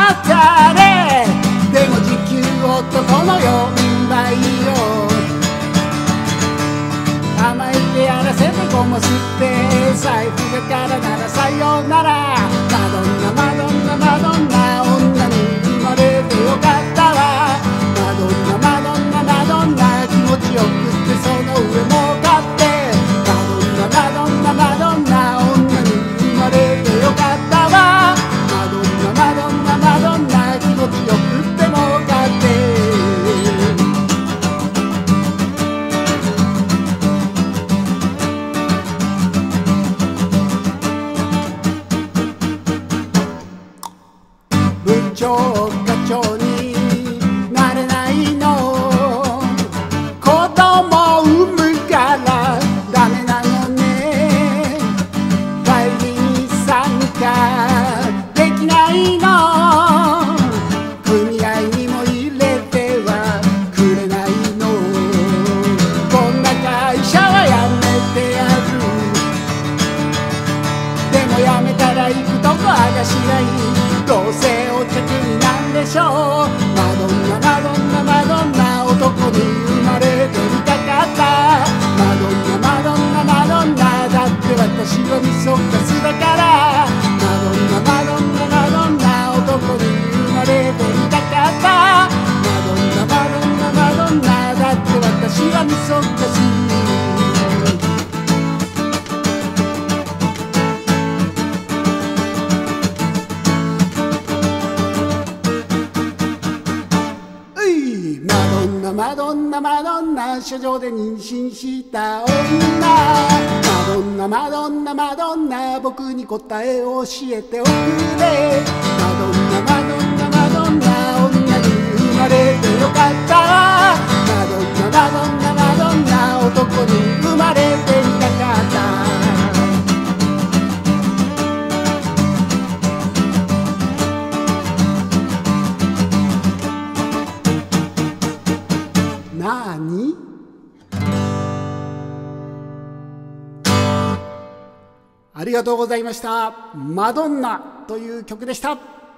ったね。でも時給男の4倍よ。甘えてやらせてゴム吸って財布がからならさよなら。マドンナマドンナマドンナ、女に生まれてよかったわ。マドンナマドンナマドンナ、気持ちよくってその上もかって。マドンナマドンナマドンナ、女に生まれてよかったわ。マドンナマドンナマドンナ、気持ちよくってもかって。部長課長になれないの、子供産むからダメなのね。会議に参加できないの、組合にも入れてはくれないの。こんな会社はやめてやる。でもやめたら行くとこあがしない。どうせお茶になんでしょう。マドンナマドンナマドンナ、男に生まれてみたかった。マドンナマドンナマドンナ、だって私はみそかすだから。マドンナマドンナマドンナ、男に生まれてみたかった。マドンナマドンナマドンナ、だって私はみそかす。マドンナマドンナ、車上で妊娠した女。マドンナマドンナマドンナ、僕に答えを教えておくれ。マドンナマドンナマドンナ、女に生まれてよかったわ。マドンナマドンナマドンナ、男に生まれてみたかった。なーに？ありがとうございました。マドンナという曲でした。